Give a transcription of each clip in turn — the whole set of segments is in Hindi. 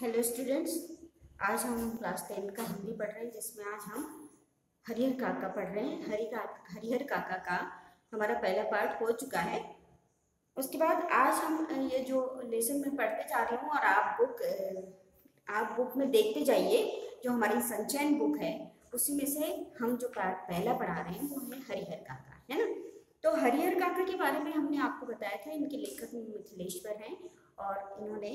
Hello students. आज हम क्लास 10 का हिंदी पढ़ रहे हैं, जिसमें आज हम हरिहर काका पढ़ रहे हैं। हरिहर काका का हमारा पहला पार्ट हो चुका है। उसके बाद आज हम ये जो लेसन में पढ़ते जा रहे हूँ, और आप बुक में देखते जाइए। जो हमारी संचयन बुक है उसी में से हम जो पार्ट पहला पढ़ा रहे हैं वो है हरिहर काका, है ना। तो हरिहर काका के बारे में हमने आपको बताया था। इनके लेखक मिथिलेश्वर हैं, और इन्होंने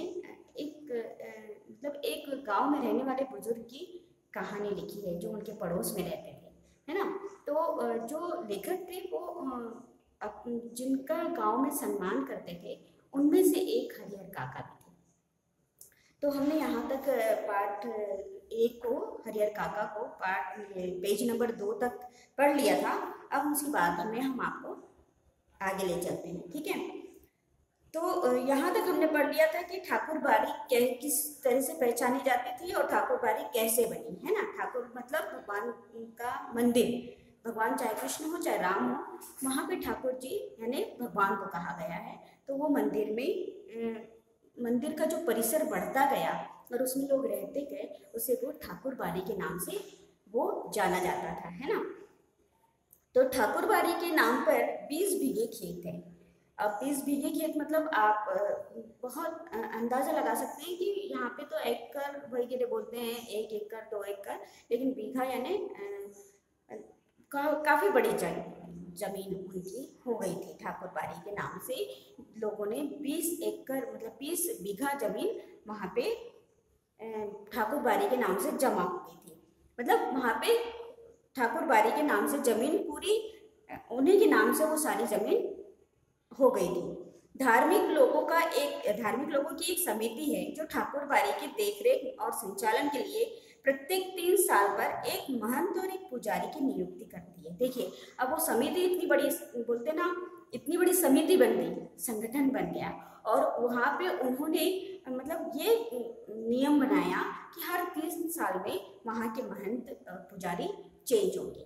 एक गांव में रहने वाले बुजुर्ग की कहानी लिखी है जो उनके पड़ोस में रहते थे, है ना। तो जो लेखक थे वो जिनका गांव में सम्मान करते थे उनमें से एक हरिहर काका भी थे। तो हमने यहाँ तक पार्ट 1 को, हरिहर काका को पेज नंबर 2 तक पढ़ लिया था। अब उसके बाद में हम आपको आगे ले चलते हैं, ठीक है। तो यहाँ तक हमने पढ़ लिया था कि ठाकुर बाड़ी किस तरह से पहचानी जाती थी और ठाकुर बाड़ी कैसे बनी, है ना। ठाकुर मतलब भगवान का मंदिर। भगवान चाहे कृष्ण हो चाहे राम हो, वहाँ पे ठाकुर जी यानी भगवान को कहा गया है। तो वो मंदिर में मंदिर का जो परिसर बढ़ता गया और उसमें लोग रहते गए, उसे वो ठाकुर बाड़ी के नाम से वो जाना जाता था, है ना। तो ठाकुर बाड़ी के नाम पर 20 बीघे खेत है। अब 20 बीघे खेत मतलब आप बहुत अंदाजा लगा सकते हैं कि यहाँ पे तो एकड़ वगैरह बोलते हैं, 1 एकड़ 2 एकड़, लेकिन बीघा यानी काफ़ी बड़ी जमीन उनकी हो गई थी। ठाकुर बाड़ी के नाम से लोगों ने 20 एकड़ मतलब 20 बीघा जमीन वहाँ पे ठाकुर बाड़ी के नाम से जमा हो गई थी। मतलब वहाँ पे ठाकुर बाड़ी के नाम से जमीन पूरी उन्हीं के नाम से वो सारी जमीन हो गई थी। धार्मिक लोगों की एक समिति है जो ठाकुर बाड़ी की देखरेख और संचालन के लिए प्रत्येक 3 साल पर एक महंत और एक पुजारी की नियुक्ति करती है। देखिए, अब वो समिति इतनी बड़ी, बोलते ना, इतनी बड़ी समिति बन गई, संगठन बन गया, और वहाँ पे उन्होंने मतलब ये नियम बनाया कि हर 3 साल में वहाँ के महंत पुजारी चेंज होंगे।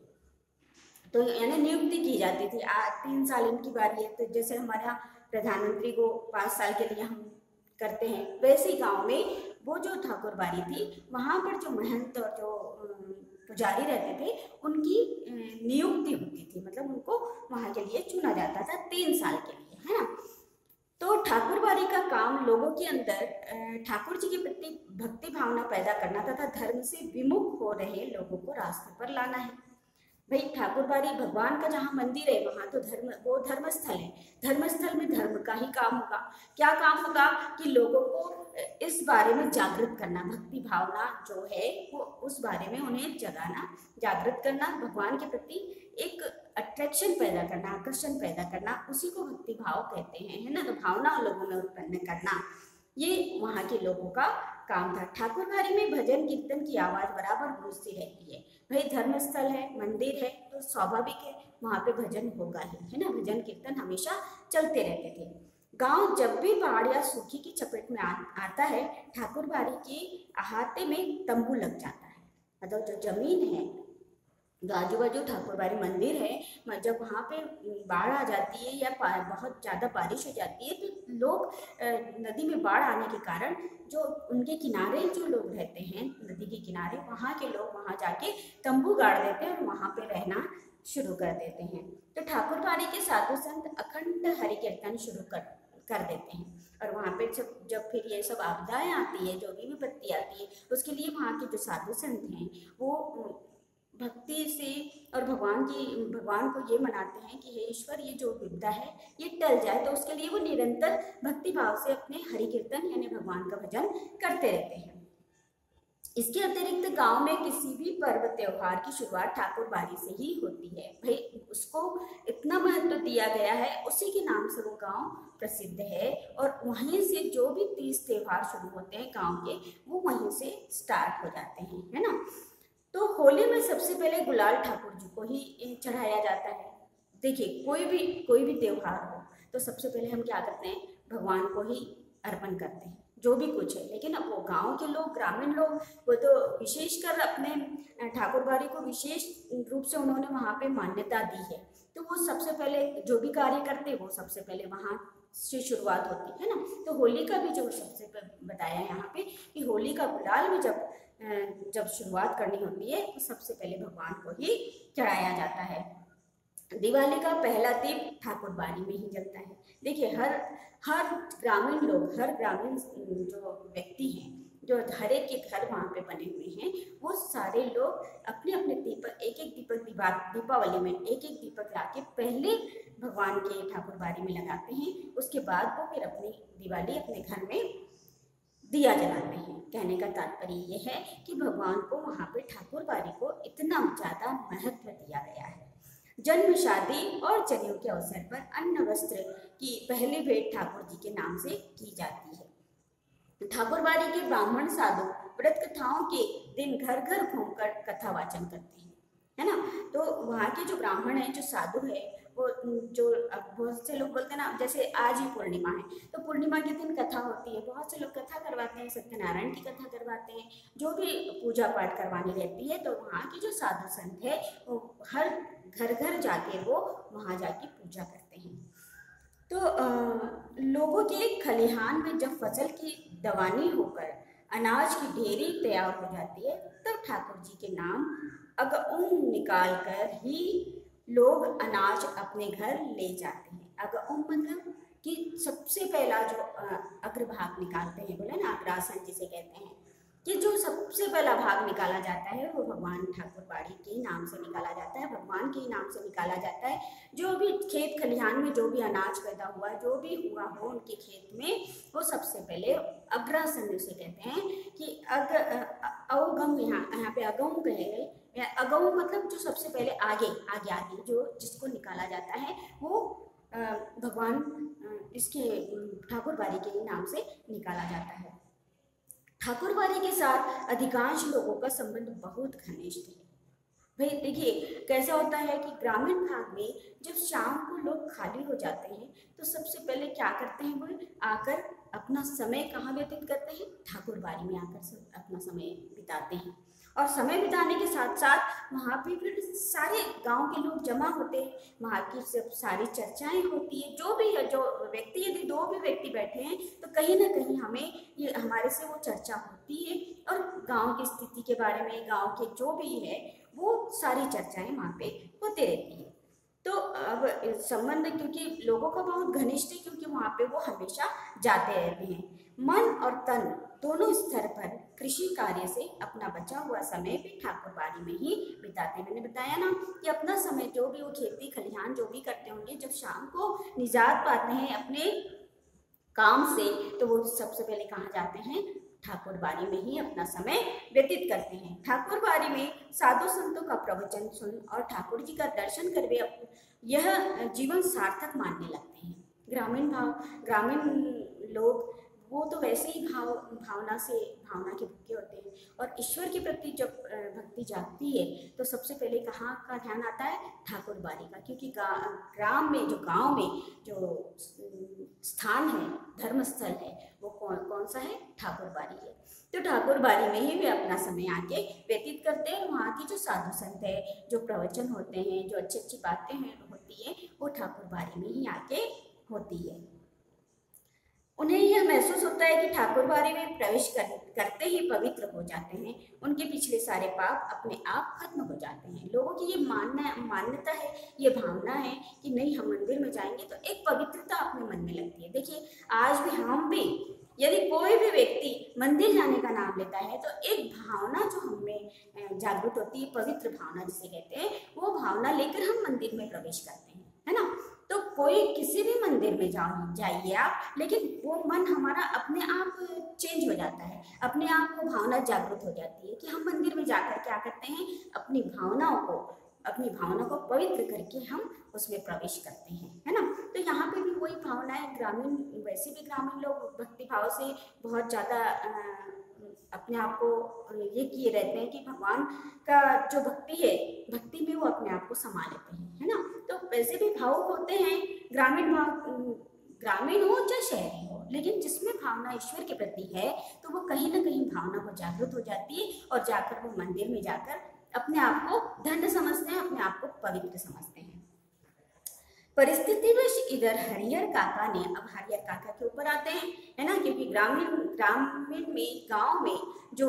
तो यानी नियुक्ति की जाती थी। 3 साल इनकी बारी है। तो जैसे हमारा प्रधानमंत्री को 5 साल के लिए हम करते हैं, वैसे ही गाँव में वो जो ठाकुर बाड़ी थी, वहाँ पर जो महंत और जो पुजारी रहते थे उनकी नियुक्ति होती थी। मतलब उनको वहाँ के लिए चुना जाता था 3 साल के लिए, है ना। तो ठाकुर बाड़ी का काम लोगों के अंदर ठाकुर जी के प्रति भक्ति भावना पैदा करना तथा धर्म से विमुख हो रहे लोगों को रास्ते पर लाना है। भाई, ठाकुर बाड़ी भगवान का जहाँ मंदिर है वहाँ तो वो धर्मस्थल है। धर्मस्थल में धर्म का ही काम होगा। क्या काम होगा कि लोगों को इस बारे में जागृत करना, भक्ति भावना जो है वो उस बारे में उन्हें जगाना, जागृत करना, भगवान के प्रति एक अट्रैक्शन पैदा करना, आकर्षण पैदा करना, उसी को भक्ति भाव कहते हैं, है ना। तो भावना लोगों में उत्पन्न करना, ये वहाँ के लोगों का काम था। ठाकुर बाड़ी में भजन कीर्तन की आवाज बराबर गूंजती रहती है। भाई, धर्मस्थल है, मंदिर है, तो स्वाभाविक है वहाँ पे भजन होगा ही, है ना। भजन कीर्तन हमेशा चलते रहते थे। गांव जब भी बाढ़ या सूखी की चपेट में आता है, ठाकुर बाड़ी के अहाते में तंबू लग जाता है। मतलब जो जमीन है, आजू बाजू ठाकुर बाड़ी मंदिर है, जब वहाँ पे बाढ़ आ जाती है या बहुत ज़्यादा बारिश हो जाती है, तो लोग नदी में बाढ़ आने के कारण जो उनके किनारे जो लोग रहते हैं, नदी के किनारे, वहाँ के लोग वहाँ जाके तंबू गाड़ देते हैं और वहाँ पे रहना शुरू कर देते हैं। तो ठाकुर बाड़ी के साधु संत अखंड हरि कीर्तन शुरू कर देते हैं। और वहाँ पे जब फिर ये सब आपदाएं आती है, जो भी विपत्ति आती है, उसके लिए वहाँ के जो साधु संत हैं वो भक्ति से और भगवान को ये मनाते हैं कि हे ईश्वर, ये जो विपदा है ये टल जाए। तो उसके लिए वो निरंतर भक्ति भाव से अपने हरि कीर्तन यानी भगवान का भजन करते रहते हैं। इसके अतिरिक्त गांव में किसी भी पर्व त्योहार की शुरुआत ठाकुर बाड़ी से ही होती है। भाई, उसको इतना महत्व दिया गया है, उसी के नाम से वो गांव प्रसिद्ध है। और वहीं से जो भी तीज त्योहार शुरू होते हैं गांव के, वो वहीं से स्टार्ट हो जाते हैं, है ना। तो होली में सबसे पहले गुलाल ठाकुर जी को ही चढ़ाया जाता है। देखिए, कोई भी त्योहार हो तो सबसे पहले हम क्या करते हैं, भगवान को ही अर्पण करते हैं जो भी कुछ है। लेकिन अब वो गांव के लोग, ग्रामीण लोग, वो तो विशेषकर अपने ठाकुर बाड़ी को विशेष रूप से उन्होंने वहाँ पे मान्यता दी है। तो वो सबसे पहले जो भी कार्य करते वो सबसे पहले वहाँ से शुरुआत होती है ना। तो होली का भी जो सबसे बताया यहाँ पे कि होली का गुलाल भी जब शुरुआत करनी होती है तो सबसे पहले भगवान को ही चढ़ाया जाता है। दिवाली का पहला दीप ठाकुर बाड़ी में ही जलता है। देखिए हर ग्रामीण लोग, हर ग्रामीण जो व्यक्ति हैं, जो हर एक के घर वहाँ पे बने हुए हैं, वो सारे लोग अपने अपने दीपक, एक एक दीपक दीपावली में एक एक दीपक लाके पहले भगवान के ठाकुर बाड़ी में लगाते हैं। उसके बाद वो फिर अपनी दिवाली अपने घर में दिया जलाते हैं। कहने का तात्पर्य ये है कि भगवान को वहाँ पे ठाकुर बाड़ी को इतना ज़्यादा महत्व दिया गया है। जन्म, शादी और जनेऊ के अवसर पर अन्न वस्त्र की पहली भेंट ठाकुर जी के नाम से की जाती है। ठाकुर बाड़ी के ब्राह्मण साधु व्रत कथाओं के दिन घर घर घूमकर कथा वाचन करते हैं, है ना। तो वहाँ के जो ब्राह्मण है, जो साधु है, वो जो बहुत से लोग बोलते हैं ना, जैसे आज ही पूर्णिमा है तो पूर्णिमा के दिन कथा होती है, बहुत से लोग कथा करवाते हैं, सत्यनारायण की कथा करवाते हैं, जो भी पूजा पाठ करवानी रहती है। तो वहाँ के जो साधु संत है वो हर घर घर जाके वो वहाँ जाके पूजा करते हैं। तो लोगों के खलिहान में जब फसल की दवानी होकर अनाज की ढेरी तैयार हो जाती है तब ठाकुर जी के नाम अगउम निकाल कर ही लोग अनाज अपने घर ले जाते हैं। अगउम मतलब कि सबसे पहला जो अग्रभाग निकालते हैं, बोले ना अग्रासन जिसे कहते हैं, कि जो सबसे पहला भाग निकाला जाता है वो भगवान ठाकुर बाड़ी के नाम से निकाला जाता है, भगवान के नाम से निकाला जाता है। जो भी खेत खलिहान में जो भी अनाज पैदा हुआ, जो भी हुआ हो उनके खेत में, वो सबसे पहले अग्रासन उसे कहते हैं कि अवगम, यहाँ पे अगम कहे, अगम मतलब जो सबसे पहले आगे जो जिसको निकाला जाता है वो भगवान इसके ठाकुर बाड़ी के नाम से निकाला जाता है। ठाकुर बाड़ी के साथ अधिकांश लोगों का संबंध बहुत घनिष्ठ है। भाई देखिए कैसा होता है कि ग्रामीण भाग में जब शाम को लोग खाली हो जाते हैं तो सबसे पहले क्या करते हैं, वो आकर अपना समय कहाँ व्यतीत करते हैं, ठाकुर बाड़ी में आकर अपना समय बिताते हैं। और समय बिताने के साथ साथ वहाँ पे फिर सारे गांव के लोग जमा होते हैं, वहाँ की सब सारी चर्चाएं होती है। जो भी है, जो व्यक्ति, यदि दो भी व्यक्ति बैठे हैं तो कहीं ना कहीं हमें ये हमारे से वो चर्चा होती है और गांव की स्थिति के बारे में, गांव के जो भी है वो सारी चर्चाएं वहाँ पे होते रहती है। तो अब संबंध क्योंकि लोगों का बहुत घनिष्ठ है, क्योंकि वहाँ पे वो हमेशा जाते रहते हैं। मन और तन दोनों स्तर पर कृषि कार्य से अपना बचा हुआ समय भी ठाकुर बाड़ी में ही बिताते हैं। मैंने बताया ना कि अपना समय जो भी वो खेती खलिहान जो भी करते होंगे, जब शाम को निजात पाते हैं अपने काम से तो वो सबसे पहले कहाँ जाते हैं, ठाकुर बाड़ी में ही अपना समय व्यतीत करते हैं। ठाकुर बाड़ी में साधु संतों का प्रवचन सुन और ठाकुर जी का दर्शन कर वे यह जीवन सार्थक मानने लगते हैं। ग्रामीण लोग वो तो वैसे ही भावना के भूखे होते हैं और ईश्वर के प्रति जब भक्ति जागती है तो सबसे पहले कहाँ का ध्यान आता है, ठाकुर बाड़ी का। क्योंकि गांव में जो स्थान है, धर्म स्थल है, वो कौन सा है, ठाकुर बाड़ी है। तो ठाकुर बाड़ी में ही वे अपना समय आके व्यतीत करते हैं। वहाँ की जो साधु संत है, जो प्रवचन होते हैं, जो अच्छी अच्छी बातें होती है, वो ठाकुर बाड़ी में ही आके होती है। उन्हें यह महसूस होता है कि ठाकुर बाड़ी में प्रवेश करते ही पवित्र हो जाते हैं, उनके पिछले सारे पाप अपने आप खत्म हो जाते हैं। लोगों की ये मान्यता है, ये भावना है कि नहीं, हम मंदिर में जाएंगे तो एक पवित्रता अपने मन में लगती है। देखिए आज भी हम भी, यदि कोई भी व्यक्ति मंदिर जाने का नाम लेता है तो एक भावना जो हमें जागृत होती है, पवित्र भावना जिसे कहते हैं, वो भावना लेकर हम मंदिर में प्रवेश करते हैं, है ना। तो कोई किसी भी मंदिर में जाइए आप, लेकिन वो मन हमारा अपने आप चेंज हो जाता है, अपने आप वो भावना जागृत हो जाती है कि हम मंदिर में जाकर क्या करते हैं, अपनी भावना को पवित्र करके हम उसमें प्रवेश करते हैं, है ना। तो यहाँ पे भी वही भावना है। वैसे भी ग्रामीण लोग भक्ति भाव से बहुत ज़्यादा अपने आप को ये किए रहते हैं कि भगवान का जो भक्ति है, भक्ति में वो अपने आप को समा लेते हैं, है ना। तो वैसे भी भावुक होते हैं, ग्रामीण हो चाहे शहरी हो, लेकिन जिसमें भावना ईश्वर के प्रति है तो वो कहीं ना कहीं भावना को जागृत हो जाती है और जाकर वो मंदिर में जाकर अपने आप को धन्य समझते हैं, अपने आप को पवित्र समझते हैं। परिस्थितिवश इधर हरिहर काका ने, अब हरिहर काका के ऊपर आते हैं, है ना, क्योंकि ग्रामीण ग्रामीण में, गांव में जो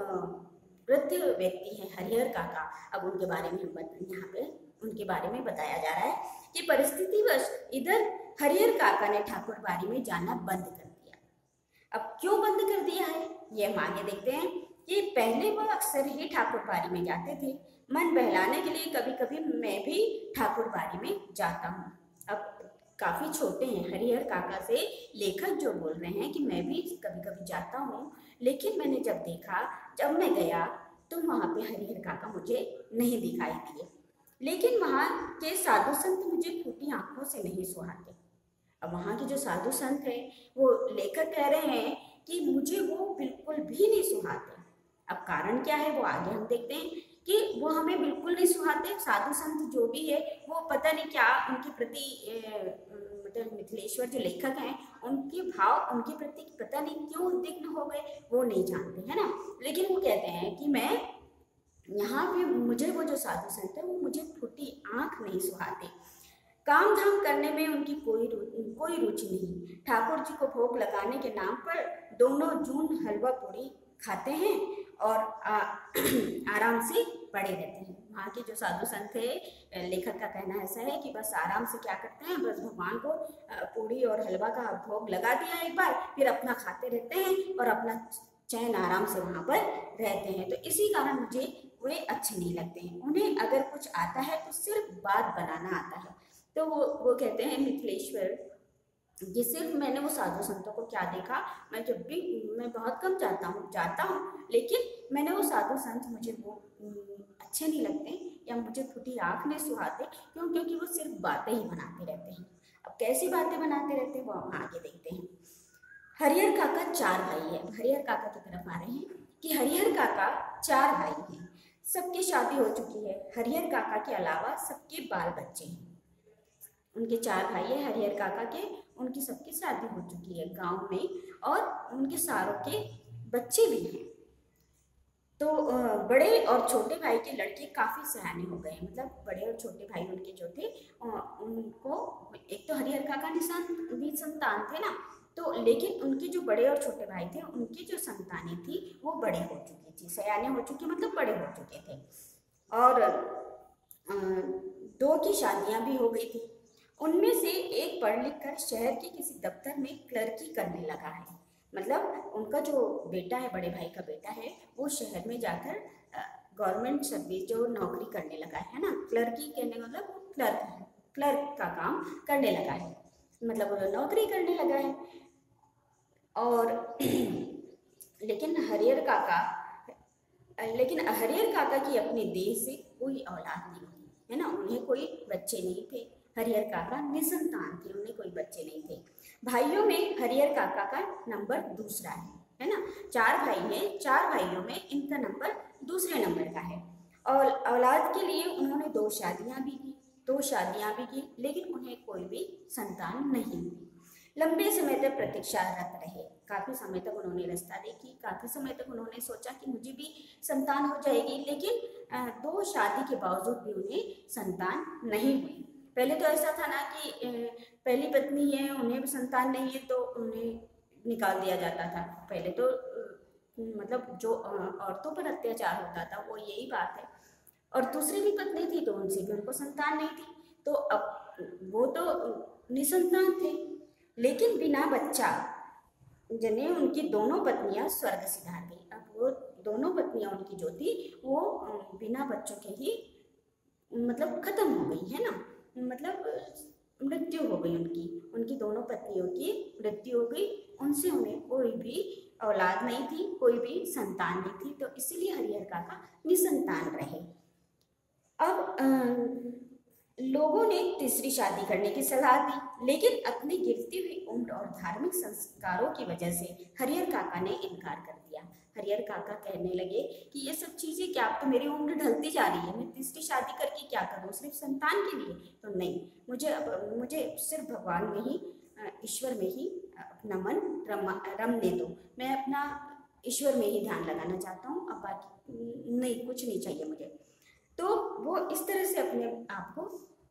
वृद्ध व्यक्ति हैं हरिहर काका, अब उनके बारे में हम यहाँ पे उनके बारे में बताया जा रहा है कि परिस्थितिवश इधर हरिहर काका ने ठाकुर बाड़ी में जाना बंद कर दिया। अब क्यों बंद कर दिया है ये हम आगे देखते हैं कि पहले वह अक्सर ही ठाकुर बाड़ी में जाते थे। मन बहलाने के लिए कभी कभी मैं भी ठाकुर बाड़ी में जाता हूँ। अब काफी छोटे हैं हरिहर काका से लेखक जो बोल रहे हैं कि मैं भी कभी कभी जाता हूँ, लेकिन मैंने जब मैं गया तो वहाँ पे हरिहर काका मुझे नहीं दिखाई दिए, लेकिन वहाँ के साधु संत मुझे फूटी आंखों से नहीं सुहाते। अब वहाँ के जो साधु संत हैं वो लेखक कह रहे हैं कि मुझे वो बिल्कुल भी नहीं सुहाते। अब कारण क्या है वो आगे हम देखते हैं कि वो हमें बिल्कुल नहीं सुहाते। साधु संत जो भी है वो पता नहीं क्या उनके प्रति मतलब मिथिलेश्वर जो लेखक हैं उनके भाव उनके प्रति पता नहीं क्यों उद्विग्न हो गए, वो नहीं जानते, है ना। लेकिन वो कहते हैं कि मैं यहाँ पे मुझे वो जो साधु संत है वो मुझे फूटी आंख नहीं सुहाते। काम धाम करने में उनकी कोई रुचि नहीं। ठाकुर जी को भोग लगाने के नाम पर दोनों जून हलवा पूरी खाते हैं और आराम से पड़े रहते हैं। वहाँ के जो साधु संत थे, लेखक का कहना ऐसा है कि बस आराम से क्या करते हैं, बस भगवान को पूड़ी और हलवा का भोग लगा दिया एक बार, फिर अपना खाते रहते हैं और अपना चैन आराम से वहाँ पर रहते हैं। तो इसी कारण मुझे वे अच्छे नहीं लगते हैं। उन्हें अगर कुछ आता है तो सिर्फ बात बनाना आता है। तो वो कहते हैं मिथिलेश्वर कि सिर्फ मैंने वो साधु संतों को क्या देखा, मैं बहुत कम जाता हूँ, लेकिन मैंने वो साधु संत मुझे वो अच्छे नहीं लगते या मुझे फूटी आँख नहीं सुहाते। क्यों? क्योंकि वो सिर्फ बातें ही बनाते रहते हैं। अब कैसी बातें बनाते रहते हैं वो हम आगे देखते हैं। हरिहर काका 4 भाई है। हरिहर काका की तरफ आ रहे हैं कि हरिहर काका 4 भाई हैं, सबकी शादी हो चुकी है। हरिहर काका के अलावा सबके बाल बच्चे हैं। उनके 4 भाई है हरिहर काका के, उनकी सबकी शादी हो चुकी है गांव में और उनके सारों के बच्चे भी हैं। तो बड़े और छोटे भाई के लड़के काफ़ी सयाने हो गए। मतलब बड़े और छोटे भाई उनके जो थे उनको, एक तो हरिहर काका निसंतान थे ना, तो लेकिन उनके जो बड़े और छोटे भाई थे उनकी जो संतानें थी वो बड़े हो चुकी थी, सयाने हो चुके, मतलब बड़े हो चुके थे। और 2 की शादियां भी हो गई थी। उनमें से एक पढ़ लिख कर शहर के किसी दफ्तर में क्लर्की करने लगा है। मतलब उनका जो बेटा है, बड़े भाई का बेटा है, वो शहर में जाकर गवर्नमेंट सर्विस जो नौकरी करने लगा है ना, क्लर्की कहने मतलब वो क्लर्क का काम करने लगा है, मतलब वो नौकरी करने लगा है। और लेकिन हरिहर काका की अपने देह से कोई औलाद नहीं थी, है ना, उन्हें कोई बच्चे नहीं थे। हरिहर काका निसंतान थे, उन्हें कोई बच्चे नहीं थे। भाइयों में हरिहर काका का नंबर दूसरा है ना। 4 भाई हैं, 4 भाइयों में इनका नंबर दूसरे नंबर का है। और औलाद के लिए उन्होंने 2 शादियां भी की, लेकिन उन्हें कोई भी संतान नहीं हुई। लंबे समय तक प्रतीक्षारत रहे। काफ़ी समय तक उन्होंने रास्ता देखी, काफ़ी समय तक उन्होंने सोचा कि मुझे भी संतान हो जाएगी, लेकिन 2 शादी के बावजूद भी उन्हें संतान नहीं हुई। पहले तो ऐसा था ना कि पहली पत्नी है, उन्हें भी संतान नहीं है तो उन्हें निकाल दिया जाता था। पहले तो मतलब जो औरतों पर अत्याचार होता था वो यही बात है। और दूसरी भी पत्नी थी तो उनसे भी उनको संतान नहीं थी, तो अब वो तो निसंतान थे। लेकिन बिना बच्चा जने उनकी दोनों पत्नियां स्वर्ग सिधार गई। अब वो दोनों पत्नियां उनकी जो थी वो बिना बच्चों के ही मतलब खत्म हो गई, है ना, मतलब मृत्यु हो गई उनकी दोनों पत्नियों की मृत्यु हो गई। उनसे उन्हें कोई भी औलाद नहीं थी, कोई भी संतान नहीं थी, तो इसीलिए हरिहर काका निसंतान रहे। अब लोगों ने तीसरी शादी करने की सलाह दी, लेकिन अपनी गिरती हुई उम्र और धार्मिक संस्कारों की वजह से हरिहर काका ने इनकार कर दिया। हरिहर काका कहने लगे कि ये सब चीज़ें क्या, अब तो मेरी उम्र ढलती जा रही है, मैं तीसरी शादी करके क्या करूँ, सिर्फ संतान के लिए? तो नहीं, मुझे सिर्फ भगवान में ही, ईश्वर में ही अपना मन रमने दो। मैं अपना ईश्वर में ही ध्यान लगाना चाहता हूँ, अब बाकी नहीं, कुछ नहीं चाहिए मुझे। तो वो इस तरह से अपने आप को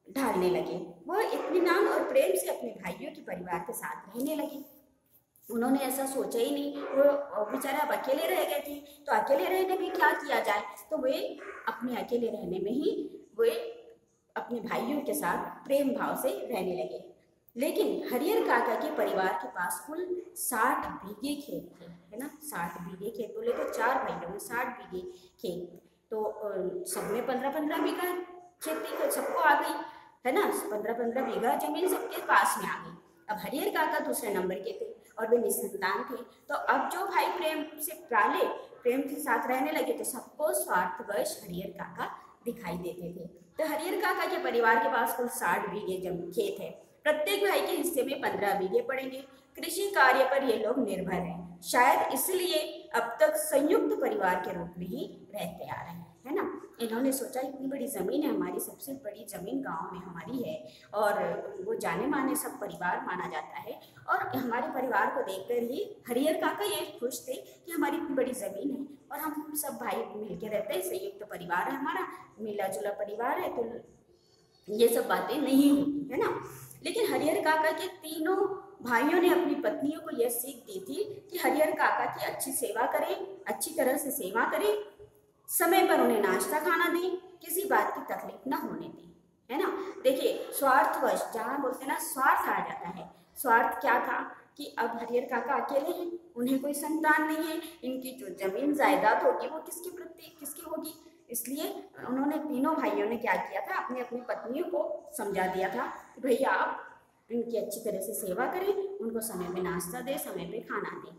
ढालने लगे। वह इत्मीनान और प्रेम से अपने भाइयों के परिवार के साथ रहने लगे। उन्होंने ऐसा सोचा ही नहीं, वो बेचारे अब अकेले रह गए थे, तो अकेले रहने में क्या किया जाए, तो वे अपने अकेले रहने में ही वे अपने भाइयों के साथ प्रेम भाव से रहने लगे। लेकिन हरिहर काका के परिवार के पास कुल 60 बीघे खेत थे, है ना। 60 बीघे खेत बोले तो 4 भाइयों में 60 बीघे खेत, तो सब में 15-15 बीघा खेती सबको आ गई, है ना। 15-15 बीघा जमीन सबके पास में आ गई। अब हरिहर काका दूसरे नंबर के थे और वे निसंतान थे, तो अब जो भाई प्रेम से पाले, प्रेम के साथ रहने लगे, तो सबको स्वार्थवश हरिहर काका दिखाई देते थे। तो हरिहर काका के परिवार के पास कुल 60 बीघे खेत है। प्रत्येक भाई के हिस्से में 15 बीघे पड़ेंगे। कृषि कार्य पर ये लोग निर्भर हैं, शायद इसलिए अब तक संयुक्त परिवार के रूप में ही रहते आ रहे हैं, है ना। इन्होंने सोचा इतनी बड़ी ज़मीन है हमारी, सबसे बड़ी ज़मीन गांव में हमारी है, और वो जाने माने सब परिवार माना जाता है, और हमारे परिवार को देखकर ही हरिहर काका ये खुश थे कि हमारी इतनी बड़ी ज़मीन है और हम सब भाई मिलके रहते हैं, संयुक्त परिवार है हमारा, मिला जुला परिवार है, तो ये सब बातें नहीं होती, है ना। लेकिन हरिहर काका के तीनों भाइयों ने अपनी पत्नियों को यह सीख दी थी कि हरिहर काका की अच्छी सेवा करें, अच्छी तरह से सेवा करें, समय पर उन्हें नाश्ता खाना दें, किसी बात की तकलीफ ना होने दें, है ना। देखिए, स्वार्थवश, जहाँ बोलते हैं ना स्वार्थ आ जाता है, स्वार्थ क्या था कि अब हरिहर काका अकेले हैं, उन्हें कोई संतान नहीं है, इनकी जो जमीन जायदाद होगी वो किसकी होगी, इसलिए उन्होंने तीनों भाइयों ने क्या किया था, अपनी अपनी पत्नियों को समझा दिया था कि भैया आप इनकी अच्छी तरह से सेवा करें, उनको समय पे नाश्ता दें, समय पे खाना दें।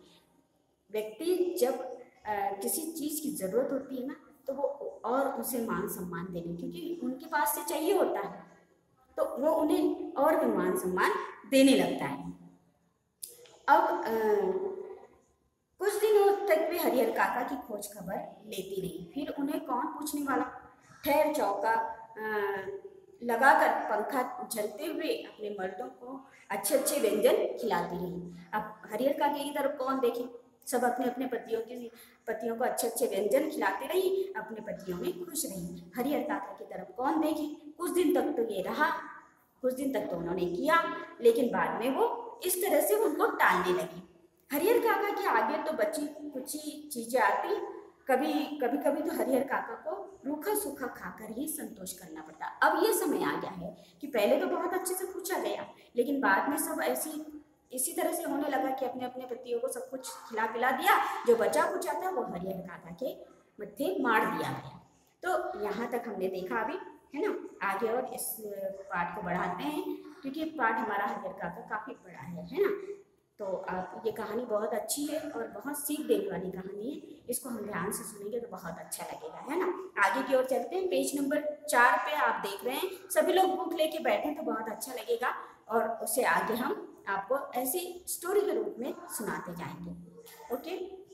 व्यक्ति जब किसी चीज़ की ज़रूरत होती है ना, तो वो और उसे मान सम्मान देने, क्योंकि उनके पास से चाहिए होता है, तो वो उन्हें और भी मान सम्मान देने लगता है। अब कुछ दिनों तक वे हरिहर काका की खोज खबर लेती रही, फिर उन्हें कौन पूछने वाला। ठहर चौका लगाकर पंखा झलते हुए अपने मर्दों को अच्छे अच्छे व्यंजन खिलाती रही। अब हरिहर काका की तरफ कौन देखे, सब अपने अपने पतियों को अच्छे अच्छे व्यंजन खिलाती रही, अपने पतियों में खुश रही। हरिहर काका की तरफ कौन देखे। कुछ दिन तक तो ये रहा, कुछ दिन तक तो उन्होंने किया, लेकिन बाद में वो इस तरह से उनको टालने लगी। हरिहर काका के आगे तो बची कुछ ही चीजें आती, कभी कभी तो हरिहर काका को रूखा सूखा खाकर ही संतोष करना पड़ता। अब ये समय आ गया है कि पहले तो बहुत अच्छे से पूछा गया, लेकिन बाद में सब इसी तरह से होने लगा कि अपने अपने पतियों को सब कुछ खिला पिला दिया, जो बचा कुचा था वो हरिहर काका के मत्थे मार दिया गया। तो यहाँ तक हमने देखा अभी, है ना। आगे और इस पाठ को बढ़ाते हैं, क्योंकि पाठ हमारा हरिहर काका काफ़ी बड़ा है ना। तो आप, ये कहानी बहुत अच्छी है और बहुत सीख देने वाली कहानी है, इसको हम ध्यान से सुनेंगे तो बहुत अच्छा लगेगा, है ना। आगे की ओर चलते हैं, पेज नंबर 4 पे आप देख रहे हैं, सभी लोग बुक लेके बैठे तो बहुत अच्छा लगेगा, और उसे आगे हम आपको ऐसी स्टोरी के रूप में सुनाते जाएंगे। ओके।